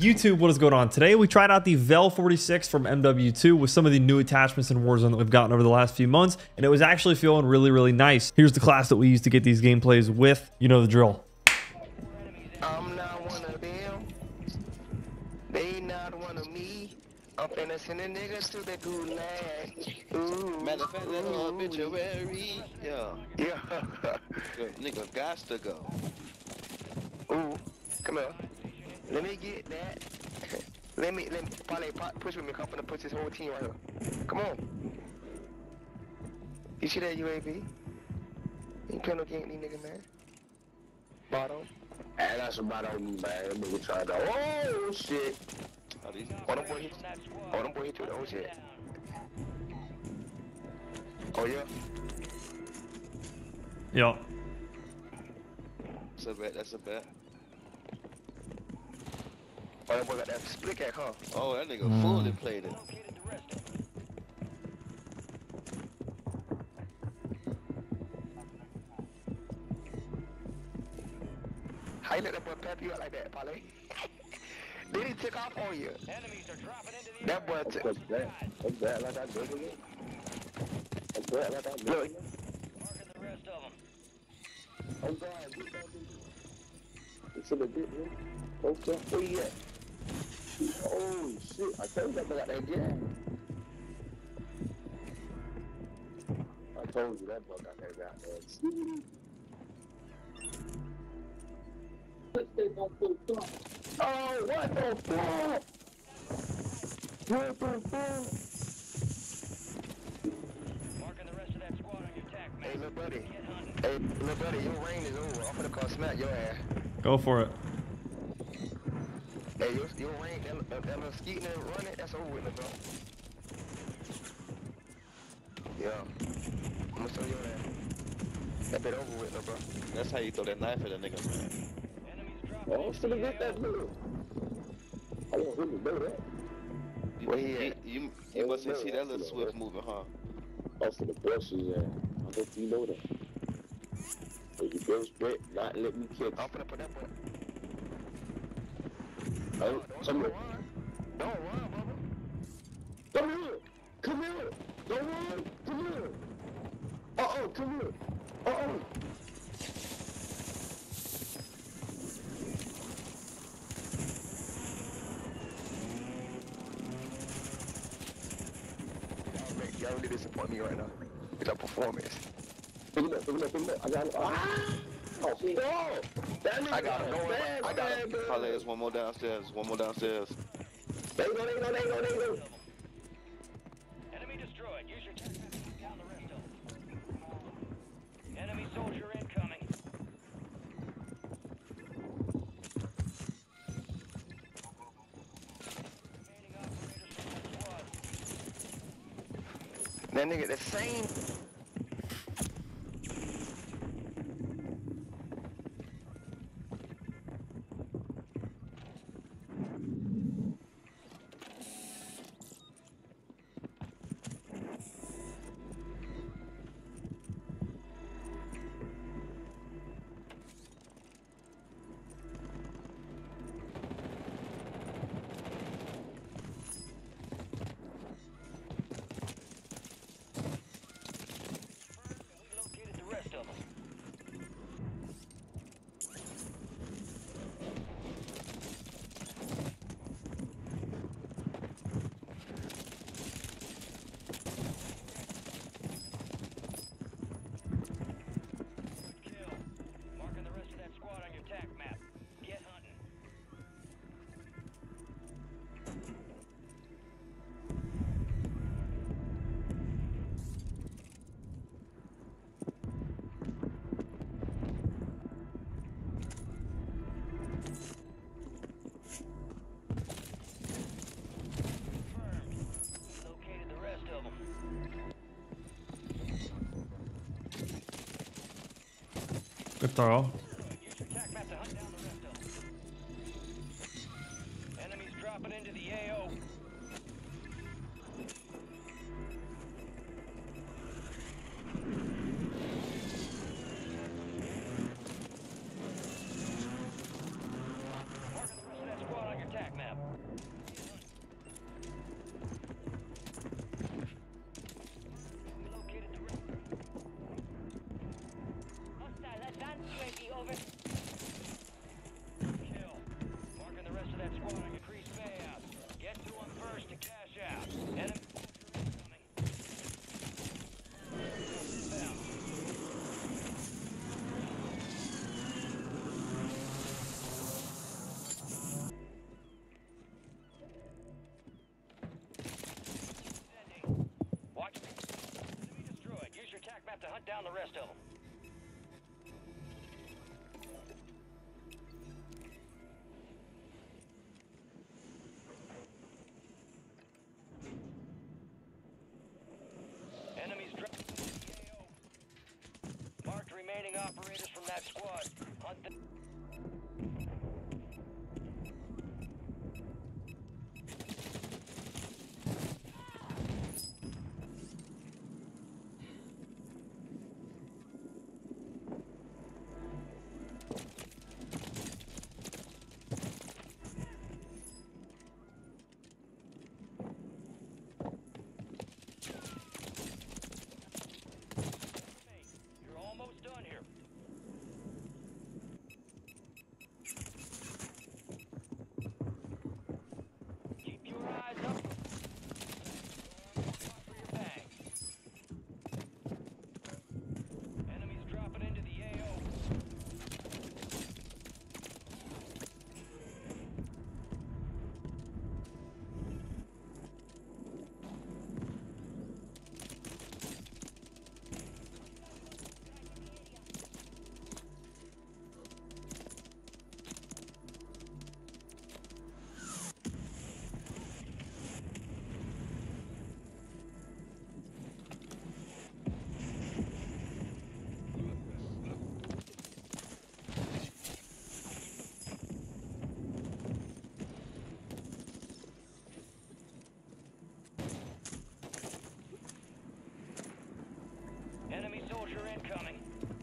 YouTube, what is going on? Today we tried out the Vel 46 from MW2 with some of the new attachments in Warzone that we've gotten over the last few months, and it was actually feeling really, really nice. Here's the class that we use to get these gameplays with. You know the drill. I'm not one of them. They not one of me. I'm finna send a nigga to the gulag. Ooh. Matter of fact, that obituary. Yeah. Yeah. Good nigga got to go. Ooh. Come here. Let me get that. let me probably push with me. I'm finna push this whole team right here. Come on. You see that UAV? You ain't playing no game with these niggas, man. Bottom. Hey, that's about on me, man. That nigga tried to. Oh shit! How these? Oh, them boy hit you with the old shit. Oh yeah. Yeah. That's a bet. That's a bet. Oh, that boy got that split cat, huh? Oh, that nigga fully played it. How you let that boy pep you out like that, Parlay? Then he took off on you. That boy took. What's that? What's that? Like I did again? What's that? Like I did Look. again? Oh God! It's a legit one. Okay, where you at? Oh shit! I told you I got that jam. I told you that boy got that goddamn. Oh, what the fuck? What the fuck? Marking the rest of that squad on your tack, man. Hey, little buddy. Hey, little buddy, your reign is over. I'm finna call smack your ass. Go for it. Hey, your reign, that little skeeting and running, that's over with, bro. Yeah. I'm gonna show you that. That bit over with, bro. That's how you throw that knife at a nigga, man. Oh, should have hit that nigga. I didn't really know that. Where he at? You must have seen that little swift moving, huh? Oh, for the bushes, yeah. I hope you know that. But you go straight, not let me kick. I'm finna put that boy. Oh, come here. Don't run, Bubba. Come here. Come here. Don't run. Come here. Uh-oh, come here. Uh-oh. Y'all really disappoint me right now with your performance. Pick it up, pick it up, pick it up. I got it. Ah! Oh, stop! That nigga I got him going. I got him. Parlay, there's one more downstairs. One more downstairs. There you go, there you go, there you go, there you go. Enemy destroyed. Use your tack map to keep down the rest of them. Enemy soldier incoming. Remaining operators from the squad. That nigga the same. We located the rest of them. Kill. Marking the rest of that squad on your tack map. Get hunting. Confirmed. Located the rest of them. Good throw. Use your tack map to hunt down the rest of them. Enemies dropping into the AO. Marking the rest of that squad on your tack map. hunt down the rest of them. Enemies dropping into the AO. Marked remaining operators from that squad. Hunt them. You're almost done here. Keep your eyes up. For your bag. Enemies dropping into the AO. Enemy soldier incoming.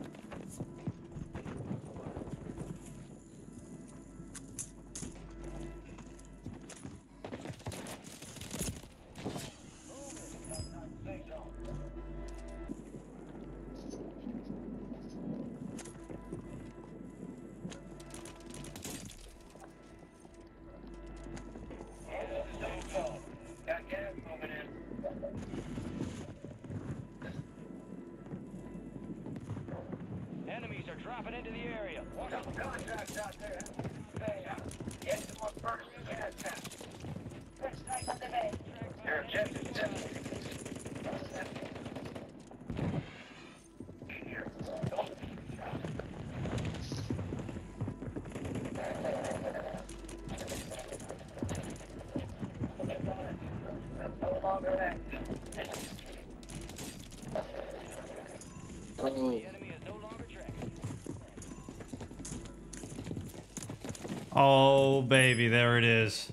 Got gas moving in. Enemies are dropping into the area. Watch out for contracts out there. Get to my first gas test. Your objective set. No longer active. The enemy is no longer tracking. Oh, baby, there it is.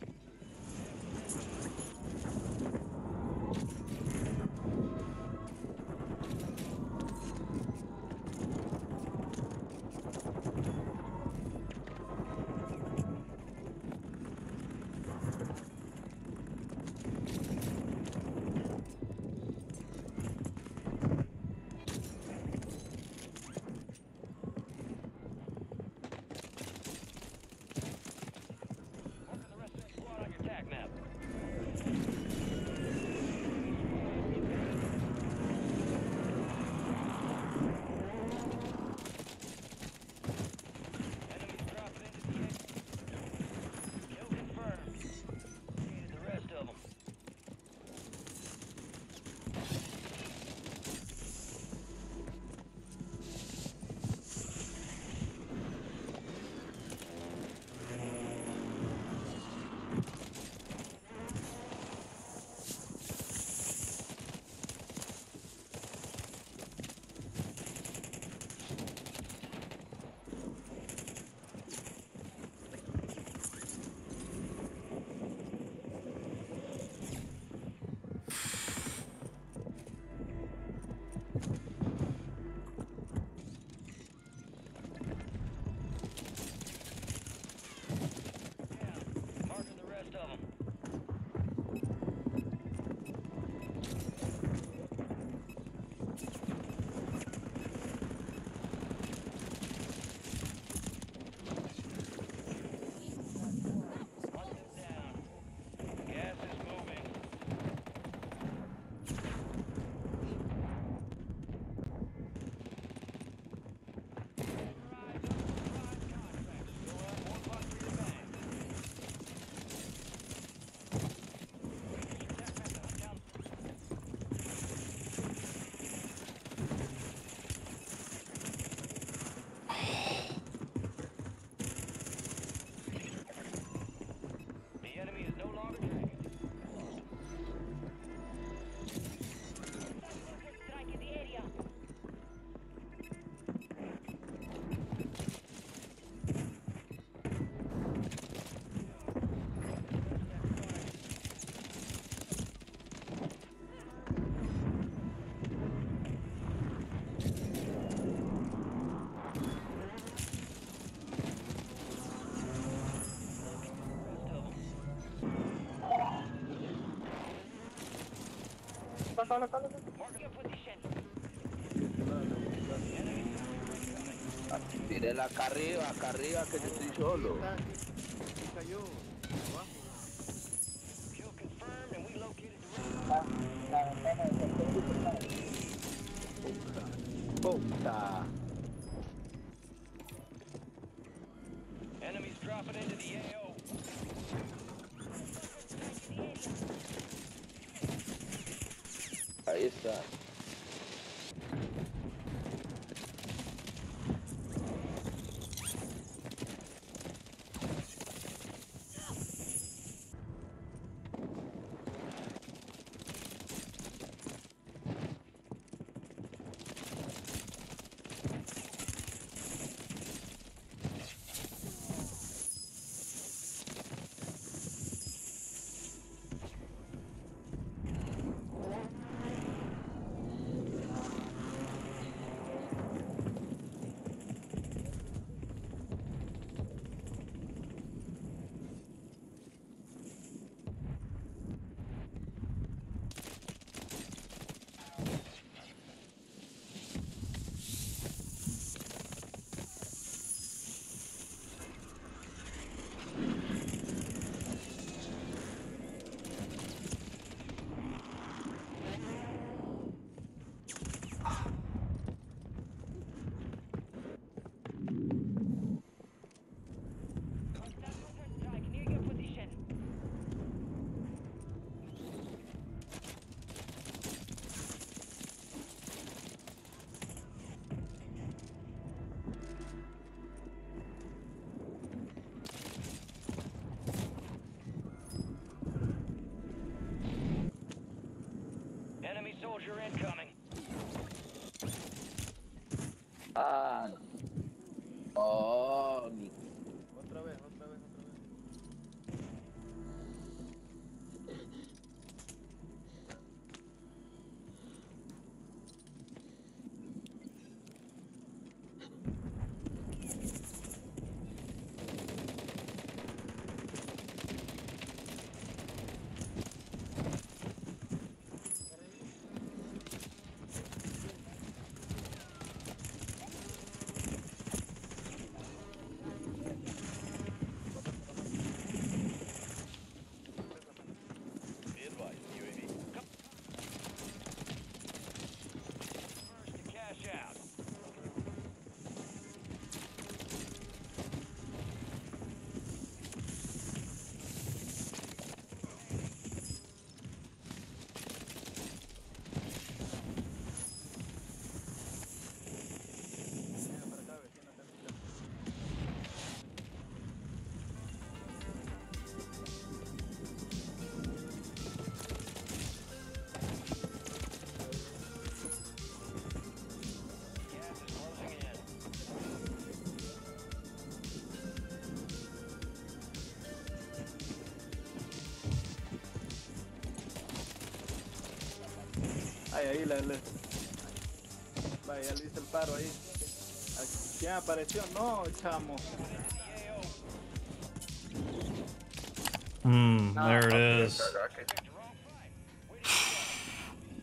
Marking a position. Tírela acá arriba, que yo estoy solo. Kill confirmed and we located the Puta. enemies dropping into the AO. Ahí está. Strike near your position. Enemy soldier incoming. Ah. Oh, ni. Otra vez. First to cash out. Venga para acá, vecino, acá está. Gas is closing in. Ay, ahí vaya, le hice el paro ahí. ¿Quién apareció? No, chamo. There it is. I can